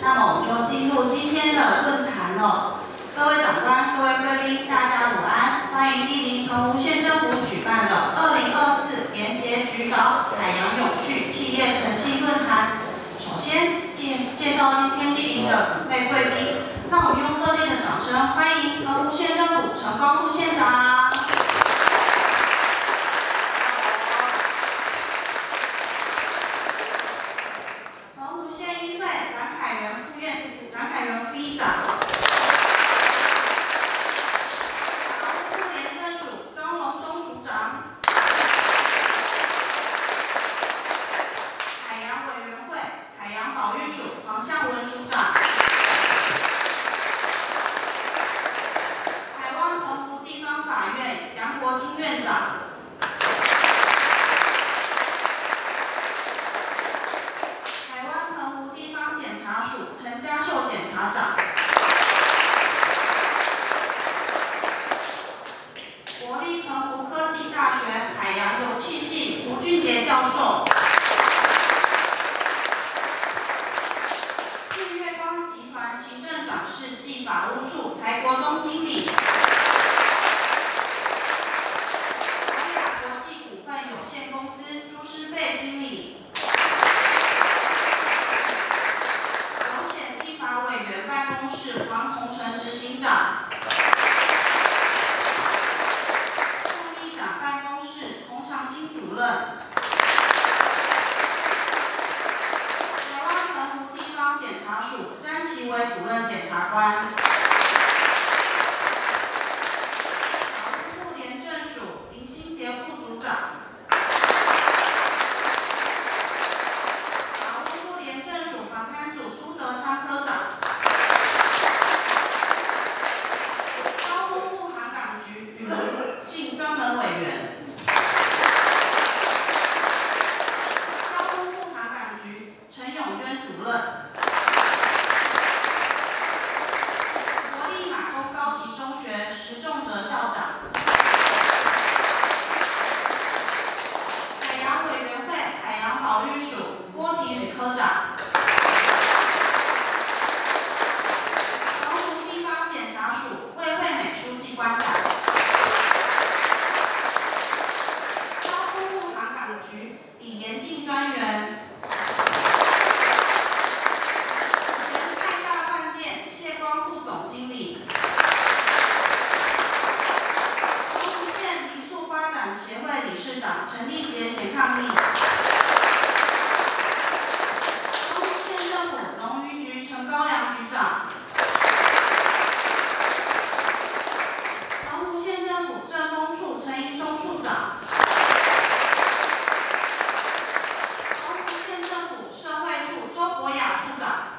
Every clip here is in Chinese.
那么我们就进入今天的论坛了。各位长官、各位贵宾，大家午安！欢迎莅临澎湖县政府举办的2024廉洁举稿海洋永续企业诚信论坛。首先介绍今天莅临的5位贵宾，让我们用热烈的掌声欢迎澎湖县政府陈光副县长。 蓝凯元副议长，法务部廉政署庄荣忠署长，海洋委员会海洋保育署黄向文署长，台湾澎湖地方法院杨国金院长。 陈家秀检察长，国立澎湖科技大学海洋油气系吴俊杰教授，日月光集团行政长室暨法务处蔡国忠经理，华雅国际股份有限公司朱师贝经理。 委员办公室黄宏成执行长，副议长办公室洪长青主任，台湾澎湖地方检察署詹其伟主任检察官，法务部廉政署林新杰副组长。 苏德昌科长，交通部航港局吕文静专门委员，交通部航港局陈永娟主任，国立马公高级中学石仲哲校长，海洋委员会海洋保育署郭体宇科长。 观察，交通部航港局李延进专员，元泰大饭店谢光副总经理，澎湖县民宿发展协会理事长陈立杰贤伉俪，澎湖县政府农渔局陈高良局长。 县政府政风处陈宜松处长，澎湖县政府社会处周博雅处长。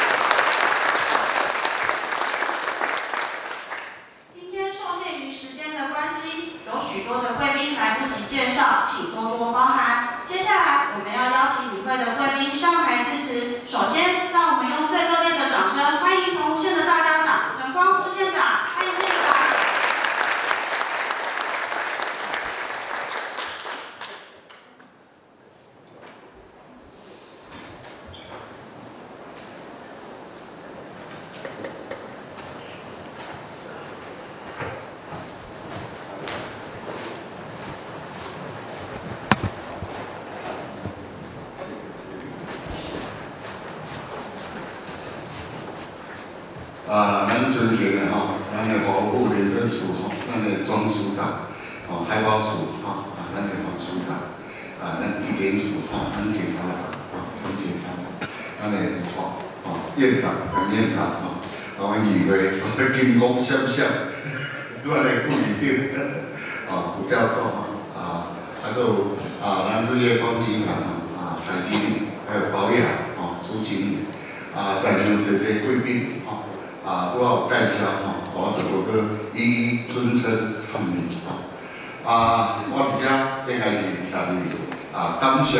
今天受限于时间的关系，有许多的贵宾来不及介绍，请多多包涵。接下来我们要邀请与会的贵宾上台致辞。首先，让我们用最热烈的掌声欢迎澎湖县的大家长陈光副县长，欢迎县长。 咱尊敬的咱的法务部廉政署咱的庄署长，海保署咱的黄署长，咱地检署咱检察长陈检察长，咱的院长杨院长阮议会金光闪闪，阮的副理长胡教授还有咱日月光集团蔡经理，还有保雅朱经理在场这些贵宾都要介绍我就无去一一尊称参与我伫遮应该是向你感谢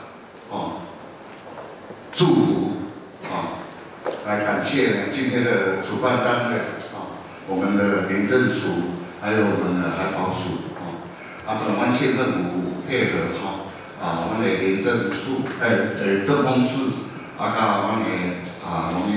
祝福来感谢今天的主办单位我们的廉政署，还有我们的海保署阮县政府配合阮的廉政处、政风处，甲阮的农业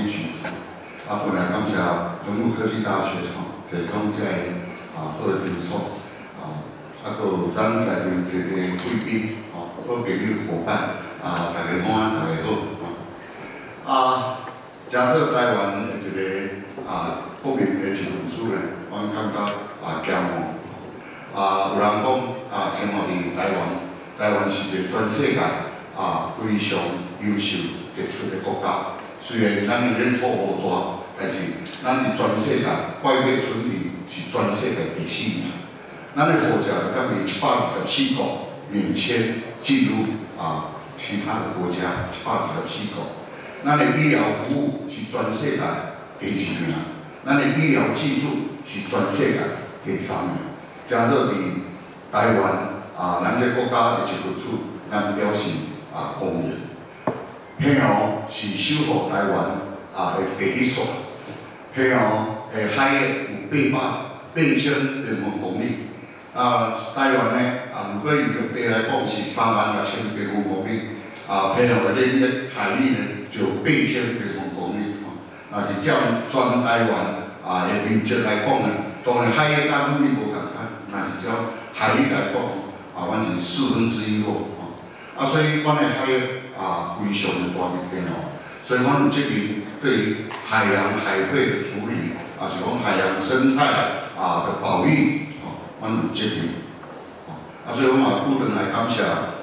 咱在场坐贵宾，好朋友伙伴，大家午安，大家好。假设台湾的一个国民的一份子呢，阮感觉骄傲。有人讲生活伫台湾，台湾是一个全世界非常优秀杰出的国家。虽然咱的领土无大，但是咱伫全世界百岁村里是全世界第4名。咱的护照敢比124国免签进入其他的国家124国。咱的医疗服务是全世界第2名，咱的医疗技术是全世界第3名。假设伫台湾咱这国家的一份子，咱表示公认。平湖是守护台湾的第1线，平湖的海域有8000平方公里。台湾呢，如果以陆地来讲是36000平方公里，平湖的领域海域呢就8000平方公里。若是照全台湾的面积来讲呢，当然海域甲陆地无共款，若是照海域来讲，阮是1/4咯。所以阮的海域非常的大片平湖，所以阮有责任对于海洋海废的处理，是讲海洋生态的保育。阮有责任，所以我嘛不断来感谢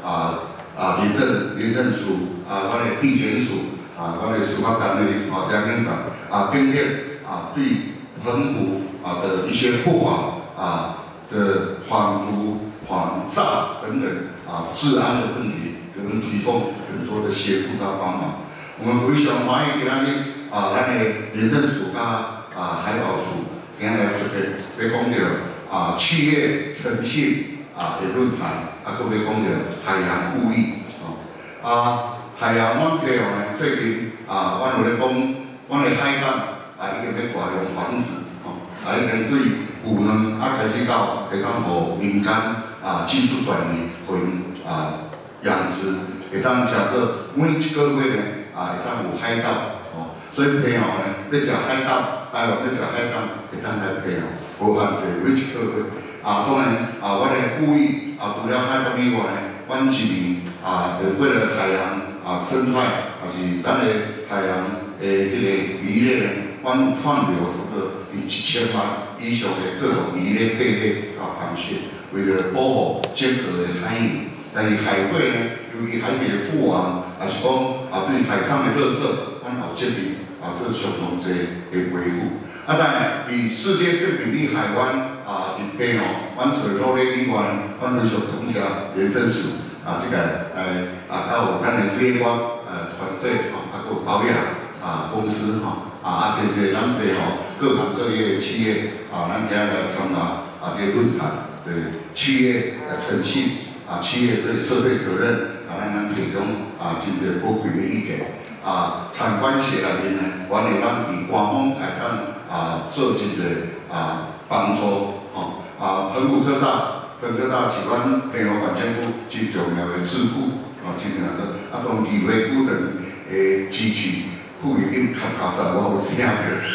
廉政署阮的地检署阮的司法单位梁院长今天对澎湖的一些不法的贩毒、反诈等等治安的问题，给我们提供很多的协助和帮忙。我们非常欢迎今仔日咱的廉政署甲海保署今日特别要讲到企业诚信的论坛，佫要讲到海洋物语。海洋阮平湖呢，最近阮有咧讲，阮的海港已经要大量防治，已经对渔船开始到会当互民间技术转移，互因养殖，会当假设每1个月呢会当有海盗，所以平湖呢要食海盗，台湾要食海盗，会当来平湖。无限制，每1个月。当然，阮的呼吁除了海港以外呢，阮一年为了海洋生态，也是咱的海洋的迄个鱼类呢，阮有放流差不多1000万以上的各种鱼类、贝类螃蟹，为了保护尖壳的海域。但是海龟呢，由于海底的覆亡，也是讲对海上的垃圾，阮有责任做相当侪的维护。当然，伫世界最美丽海湾伫平湖，阮除了努力以外，阮非常感谢廉政署即个还有咱的职业官团队佫有保养公司侪咱平湖各行各业的企业咱今日来参加这个论坛的企业诚信企业对社会责任咱提供真侪宝贵的意见参观社内面呢，阮会当伫官方会当做真侪帮助澎湖科大是阮平湖县政府真重要的智库真重要的。当议会股长的支持，副议长较加实，我有听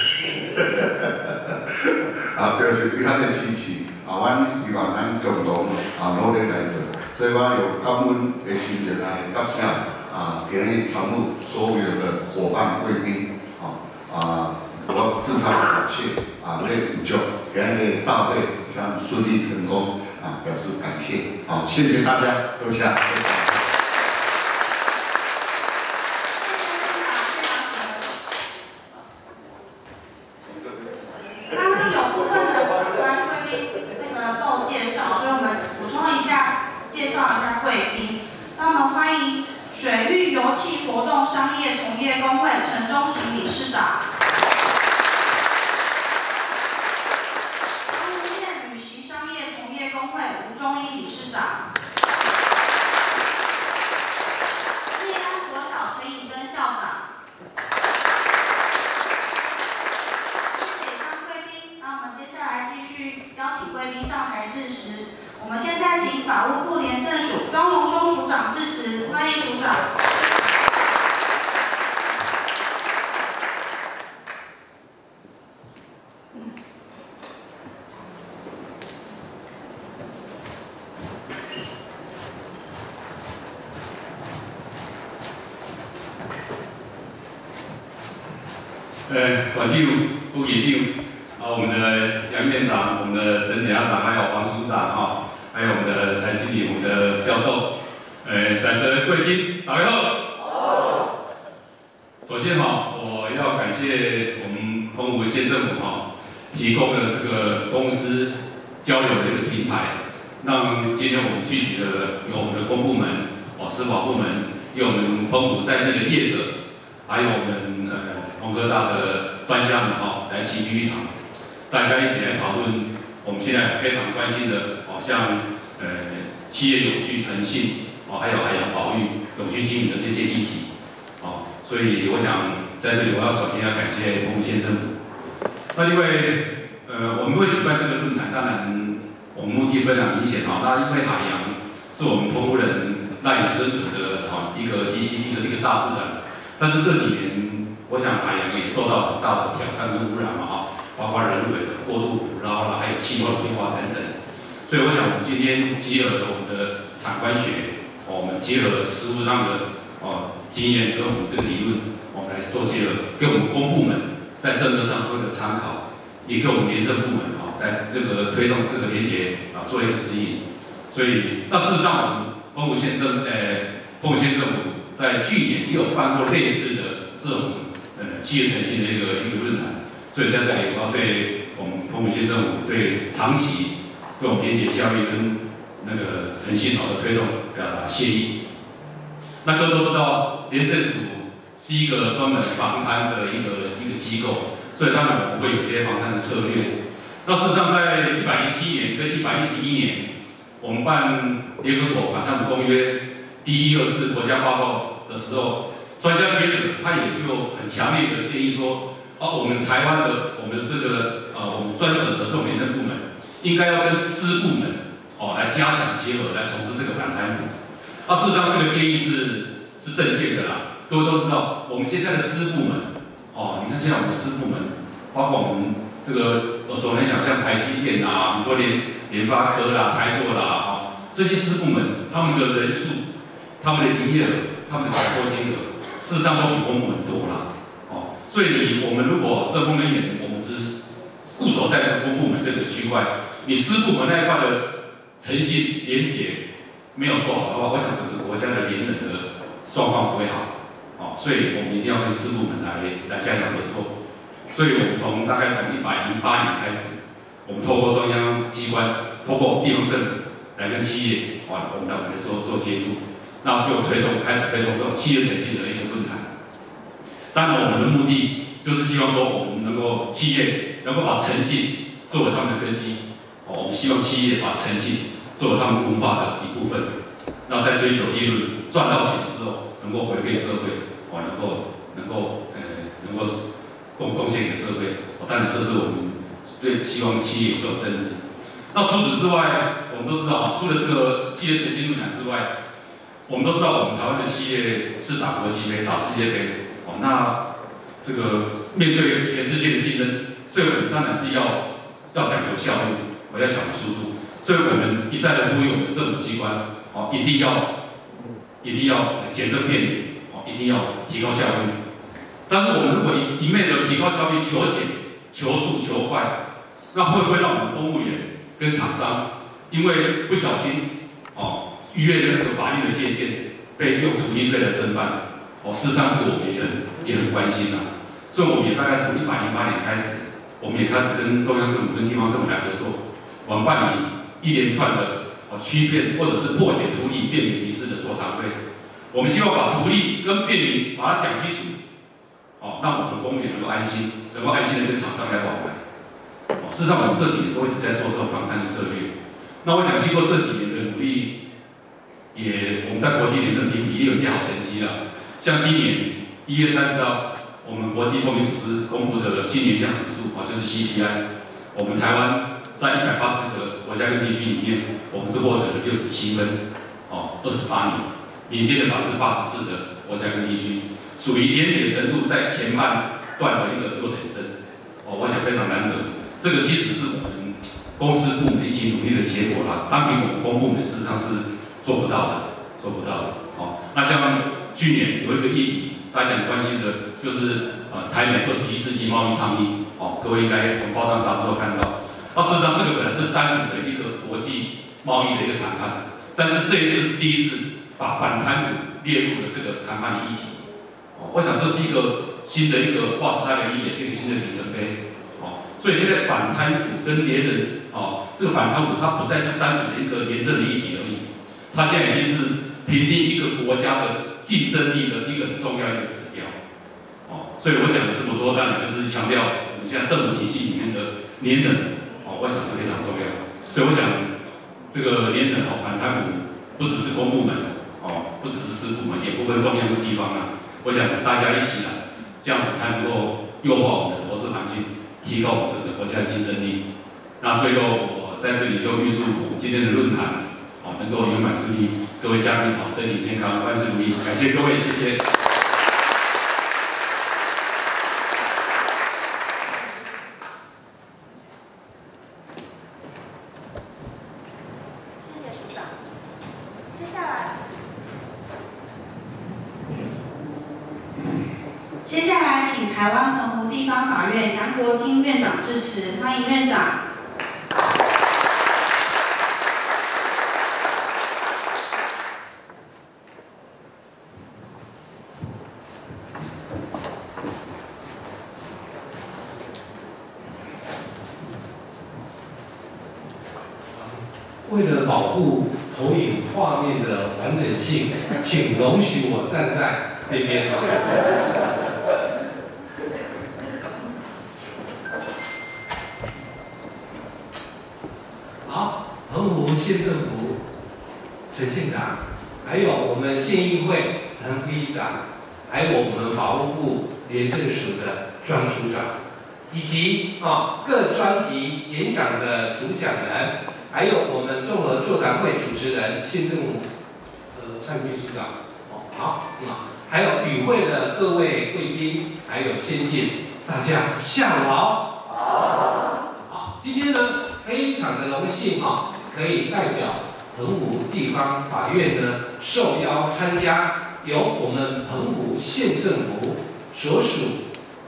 到，表示对咱的支持阮希望咱共同努力来做。所以我有感恩的心情来感谢今日参与所有的伙伴贵宾我至少感谢要有祝今日大会将顺利成功表示感谢谢谢大家，多谢。 刚刚有部分的长官贵宾都介绍，所以我们补充一下，介绍一下贵宾。那我们欢迎水域油气活动商业同业公会陈忠行理事长。工会吴忠一理事长，立安国小陈颖珍校长，谢谢以上贵宾。那我们接下来继续邀请贵宾上台致辞。我们现在请法务部廉政署庄荣松署长致辞，欢迎署长。 管长、副院长，我们的杨院长、我们的陈检察长，还有黄署长还有我们的蔡经理、我们的教授，在座贵宾，大家好。首先我要感谢我们澎湖县政府提供的这个公司交流的一个平台，让今天我们聚集的有我们的公部门、司法部门，有我们澎湖在地的业者，还有我们澎科大的专家们来齐聚一堂，大家一起来讨论我们现在非常关心的像企业永续诚信还有海洋保育、永续经营的这些议题所以我想在这里我要首先要感谢澎湖县政府。那另外我们会举办这个论坛，当然我们目的非常明显那因为海洋是我们澎湖人赖以生存的一个大自然，但是这几年我想海洋也受到很大的挑战跟污染包括人为的过度捕捞啦，还有气候的变化等等。所以我想我们今天结合了我们的产官学，我们结合了实务上的经验跟我们这个理论，我们来做结合，给我们公部门在政策上做一个参考，也给我们廉政部门在这个推动这个连结做一个指引。所以那事实上我们澎湖县政府在去年也有办过类似的这种企业诚信的一个论坛，所以在这里我要对我们澎湖县政府对长期对我们连结效益跟那个诚信的推动表达谢意。那各位都知道，廉政署是一个专门防贪的一个机构，所以当然我们会有些防贪的策略。那事实上，在107年跟111年，我们办联合国反贪腐公约第124国家报告的时候，专家学者他也就很强烈的建议说，我们台湾的我们这个我们专责的这种廉政部门，应该要跟私部门来加强结合，来从事这个反贪腐。事实上，这个建议是正确的啦。各位都知道，我们现在的私部门，你看现在我们私部门，包括我们这个耳熟能详，像台积电很多联发科啦、台塑啦，这些私部门，他们的人数、他们的营业额、他们的采购金额，事实上都比公部门多啦。所以我们如果这方面我们只固守在这个公部门这个区块，你私部门那一块的诚信廉洁没有做好的话，我想整个国家的廉政的状况不会好。所以我们一定要跟私部门来加强合作。所以我们大概从108年开始，我们透过中央机关，透过地方政府来跟企业我们来做接触，那就开始推动这种企业诚信的一个论坛。当然，我们的目的就是希望说，我们企业能够把诚信作为他们的根基。我们希望企业把诚信作为他们文化的一部分。那在追求利润赚到钱之后，能够回馈社会，能够贡献给社会。当然，这是我们对希望企业有这种认知。那除此之外，我们都知道，除了这个企业诚信论坛之外，我们都知道我们台湾的企业是打国际杯、打世界杯。那这个面对全世界的竞争，所以我们当然是要讲求效率，要讲求速度。所以我们一再的呼吁我们的政府机关，一定要简政便民，一定要提高效率。但是我们如果一昧的提高效率、求简、求速、求快，那会不会让我们公务员跟厂商因为不小心逾越了那个法律的界限，被用土地税来侦办？事实上这个我们也很关心所以我们也大概从108年开始，我们也开始跟中央政府、跟地方政府来合作，我们办理一连串的区变或者是破解图利便民一事的座谈会。我们希望把图利跟便民把它讲清楚，让我们公务员能够安心的跟厂商来往来。事实上，我们这几年都一直在做这种防贪的策略。那我想经过这几年的努力，我们在国际廉政评比也有一些好成绩了。像今年1月30号，我们国际透明组织公布的今年奖指数就是 CPI， 我们台湾在180个国家跟地区里面，我们是获得了67分，28名，领先了84%的国家跟地区，属于廉洁程度在前半段的一个优等生。我想非常难得，这个其实是我们公司部门一起努力的结果啦。单凭我们公部门事实上是做不到的。那像去年有一个议题，大家很关心的就是台美21世纪贸易倡议，各位应该从报章杂志都看到。事实上，这个本来是单纯的一个国际贸易的一个谈判，但是这一次是第一次把反贪腐列入了这个谈判的议题。我想这是一个新的一个划时代的意义，也是一个新的里程碑。所以现在反贪腐跟廉人，这个反贪腐它不再是单纯的一个廉政的议题而已，它现在已经是评定一个国家的竞争力的一个很重要的一个指标。所以我讲了这么多，当然就是强调我们现在政府体系里面的廉人，我想是非常重要。所以我想这个廉人反贪腐不只是公部门，不只是私部门，也不分中央的地方啊。我想大家一起来，这样子才能够优化我们的投资环境。提高我们整个国家的竞争力。那最后，我在这里就预祝我们今天的论坛能够圆满顺利，各位嘉宾身体健康，万事如意。感谢各位，谢谢。 谢谢署长。接下来。接下来，请台湾澎湖地方法院杨国金院长致辞，欢迎院长。 为了保护投影画面的完整性，请容许我站在这边。好，澎湖县政府陈县长，还有我们县议会蓝副议长，还有我们法务部廉政署的庄署长，以及各专题演讲的主讲人，还有我们综合座谈会主持人县政府蔡秘书长，好，还有与会的各位贵宾，还有先进，大家下午好。好，今天呢非常的荣幸可以代表澎湖地方法院呢受邀参加由我们澎湖县政府所属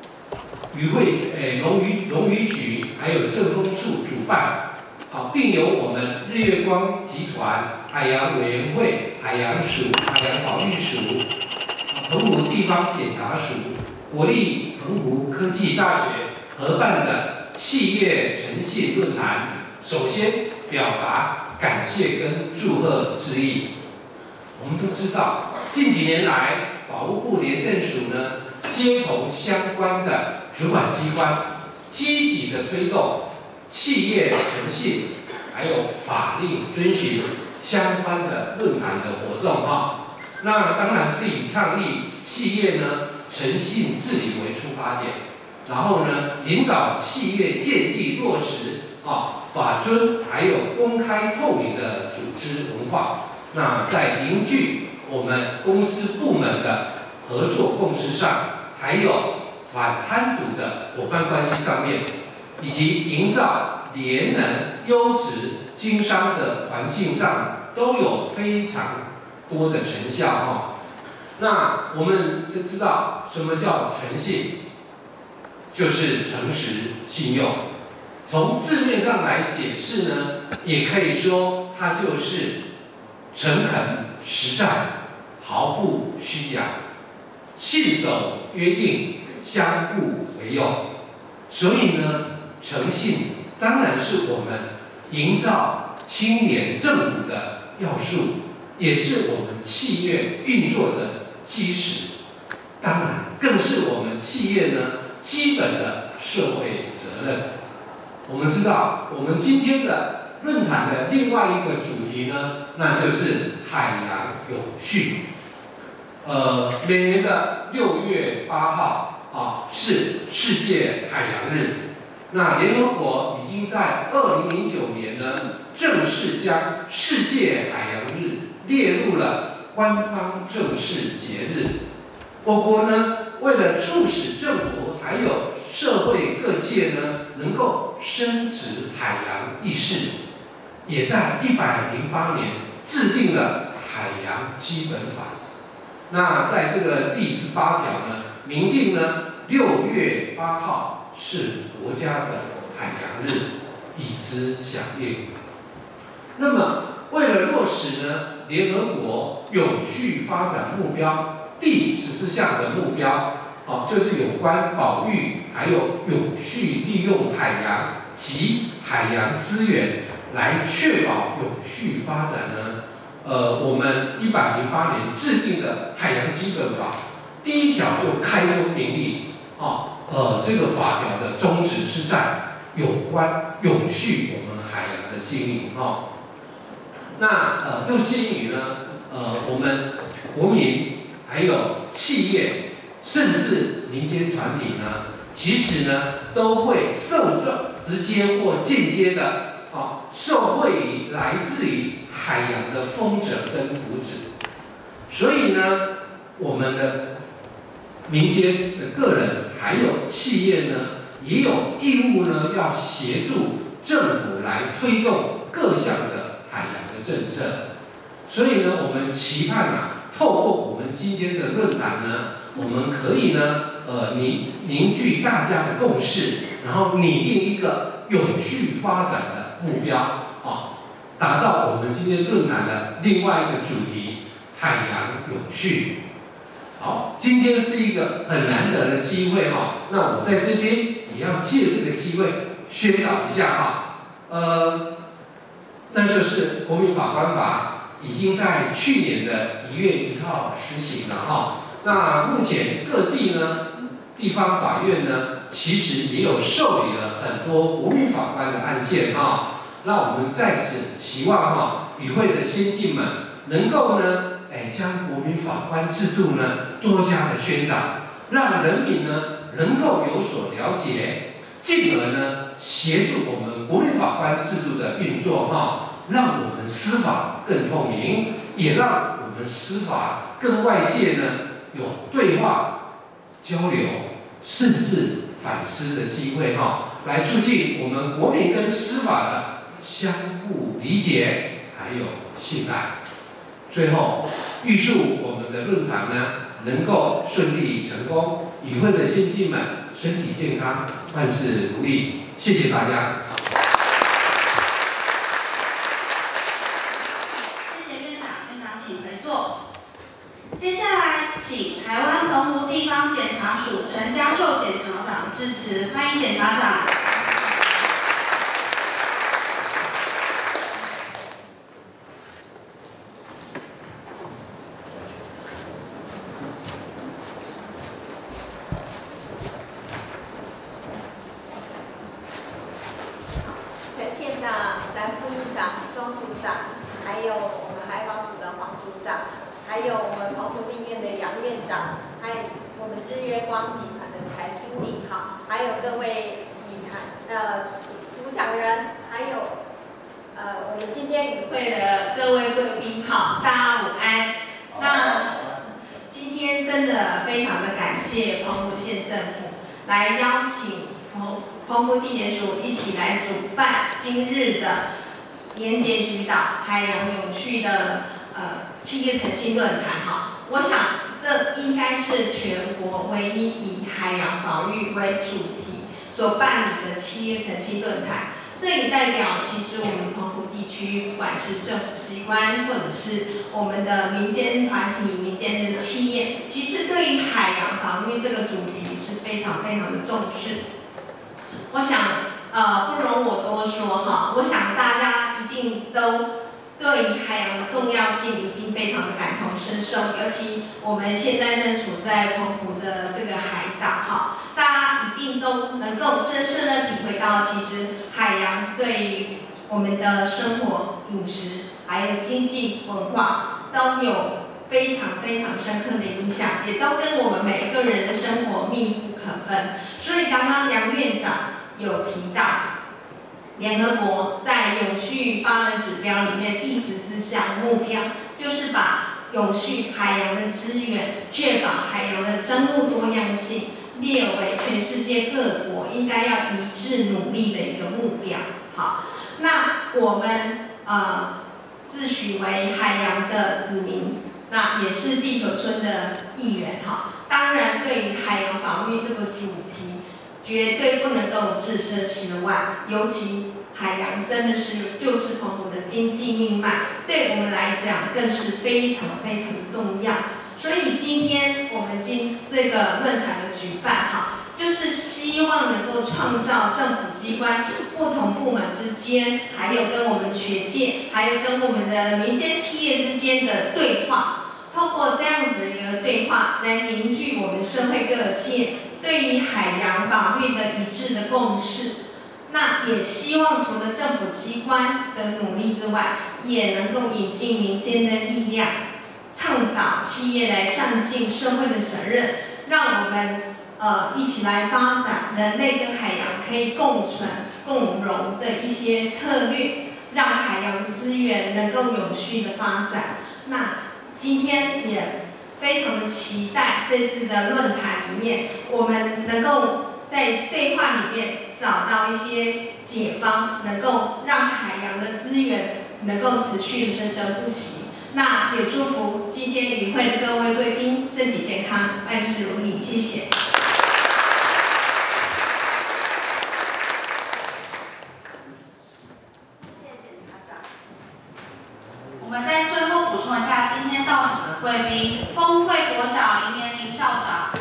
农渔局还有政风处主办，并由我们日月光集团海洋委员会、海洋署、海洋保育署、澎湖地方检察署、国立澎湖科技大学合办的企业诚信论坛，首先表达感谢跟祝贺之意。我们都知道，近几年来，法务部廉政署呢，接同相关的主管机关，积极的推动企业诚信，还有法令遵循相关的论坛的活动那当然是以倡议企业呢诚信治理为出发点，然后呢引导企业建立落实法遵还有公开透明的组织文化。那在凝聚我们公司部门的合作共识上，还有反贪渎的伙伴关系上面，以及营造廉能优质经商的环境上，都有非常多的成效那我们就知道什么叫诚信，就是诚实信用。从字面上来解释呢，也可以说它就是诚恳实在，毫不虚假，信守约定，相互为用。所以呢，诚信当然是我们营造青年政府的要素，也是我们企业运作的基石，当然更是我们企业呢基本的社会责任。我们知道，我们今天的论坛的另外一个主题呢，那就是海洋永续。每年的6月8号是世界海洋日。那联合国已经在2009年呢，正式将世界海洋日列入了官方正式节日。我国呢，为了促使政府还有社会各界呢，能够深植海洋意识，也在108年制定了海洋基本法。那在这个第18条呢， 明定呢6月8号是国家的海洋日，以之响应。那么为了落实呢联合国永续发展目标第14项的目标，就是有关保育还有永续利用海洋及海洋资源来确保永续发展呢。我们108年制定的海洋基本法第1条就开宗明义，这个法条的宗旨是在有关永续我们海洋的经营那又基于呢，我们国民还有企业，甚至民间团体呢，其实呢都会受这直接或间接的受惠于来自于海洋的丰者跟福祉。所以呢，我们的民间的个人还有企业呢，也有义务呢要协助政府来推动各项的海洋的政策。所以呢，我们期盼透过我们今天的论坛呢，我们可以呢凝聚大家的共识，然后拟定一个永续发展的目标达到我们今天论坛的另外一个主题——海洋永续。好，今天是一个很难得的机会那我在这边也要借这个机会宣导一下那就是国民法官法已经在去年的1月1号施行了那目前各地呢，地方法院呢，其实也有受理了很多国民法官的案件那我们在此期望与会的先进们能够呢，将国民法官制度呢多加的宣导，让人民呢能够有所了解，进而呢协助我们国民法官制度的运作让我们司法更透明，也让我们司法跟外界呢有对话交流，甚至反思的机会来促进我们国民跟司法的相互理解还有信赖。最后，预祝我们的论坛呢能够顺利成功，与会的先进们身体健康，万事如意。谢谢大家。 谢谢院长，院长请回座。接下来，请台湾澎湖地方检察署陈家寿检察长致辞，欢迎检察长。来邀请澎湖地检署一起来主办今日的连结举岛海洋永续的企业诚信论坛我想这应该是全国唯一以海洋保育为主题所办理的企业诚信论坛。这也代表其实我们澎湖地区不管是政府机关或者是我们的民间团体、民间的企业，其实对于海洋保育这个主题是非常非常的重视。我想不容我多说我想大家一定都对于海洋的重要性一定非常的感同身受，尤其我们现在身处在澎湖的这个海岛大家一定都能够深深的体会到，其实海洋对于我们的生活、饮食还有经济文化都有非常非常深刻的影响，也都跟我们每一个人的生活密不可分。所以刚刚梁院长有提到，联合国在永续发展指标里面第14项目标，就是把永续海洋的资源、确保海洋的生物多样性列为全世界各国应该要一致努力的一个目标。好，那我们自诩为海洋的子民，那也是地球村的一员当然，对于海洋保育这个主题，绝对不能够置身事外。尤其海洋真的就是澎湖的经济命脉，对我们来讲更是非常非常的重要。所以今天我们这个论坛的举办，就是希望能够创造政府机关不同部门之间，还有跟我们的学界，还有跟我们的民间企业之间的对话。通过这样子的一个对话，来凝聚我们社会各界对于海洋保育的一致的共识。那也希望除了政府机关的努力之外，也能够引进民间的力量，倡导企业来上尽社会的责任，让我们一起来发展人类跟海洋可以共存共荣的一些策略，让海洋资源能够永续的发展。那今天也非常的期待这次的论坛里面，我们能够在对话里面找到一些解方，能够让海洋的资源能够持续的生生不息。那也祝福今天与会的各位贵宾身体健康，万事如意，谢谢。 我们在最后补充一下今天到场的贵宾：丰贵国小林年龄校长。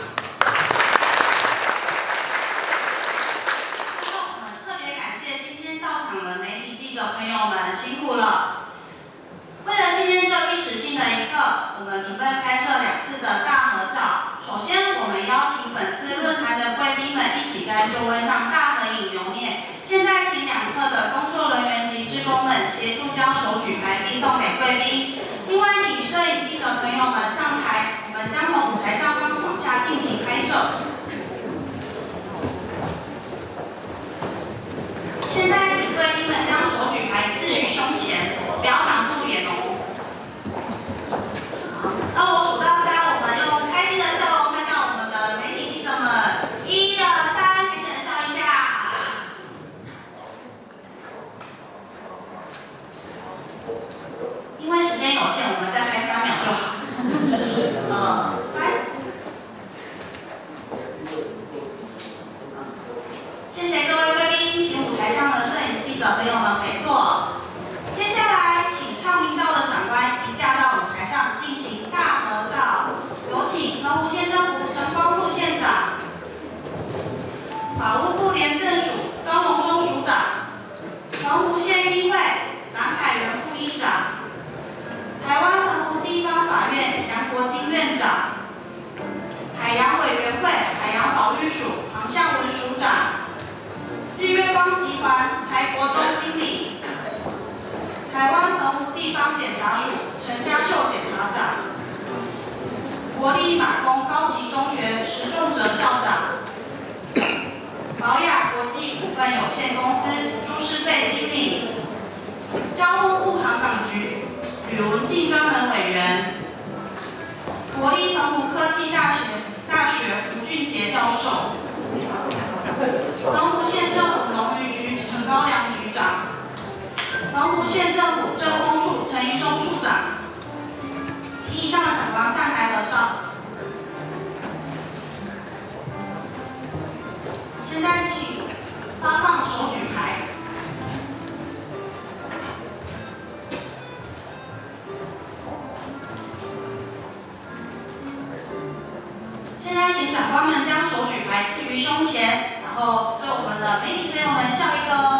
最后，我们特别感谢今天到场的媒体记者朋友们，辛苦了。为了纪念这历史性的一刻，我们准备拍摄2次的大合照。首先，我们邀请本次论坛的贵宾们一起在座位上大合影留念。现在，请两侧的工作人员及志工们协助将手举牌递送给贵宾。另外，请摄影记者朋友们上台，我们将从舞台上方往下进行拍摄。现在，请贵宾们将手举牌置于胸前，不要挡住脸哦。当我数到3，我们用开心的笑容看向我们的媒体记者们。1、2、3，开心的笑一下。因为时间有限，我们再拍3秒就好。1、2、3。谢谢各位贵宾，请舞台上的摄影记者朋友们回座。接下来，请唱明道的长官移驾到舞台上进行大合照。有请澎湖县政府陈光复县长、法务部廉政署庄荣松署长、澎湖县议会蓝凯元副议长、台湾澎湖地方法院杨国金院长、海洋委员会海洋保育署黄向文署长、日月光集团蔡国忠经理、台湾澎湖地方检察署陈家秀检察长、国立马公高级中学石仲哲校长、宝雅国际股份有限公司朱世费经理、交通部航港局吕文静专门委员、国立澎湖科技大学吴俊杰教授、澎湖县政府农渔局陈高良局长、澎湖县政府政风处陈宜松处长，请以上的长官上台合照。现在请发放手举牌。现在请长官们将手举牌置于胸前，然后对我们的媒体朋友们笑一个。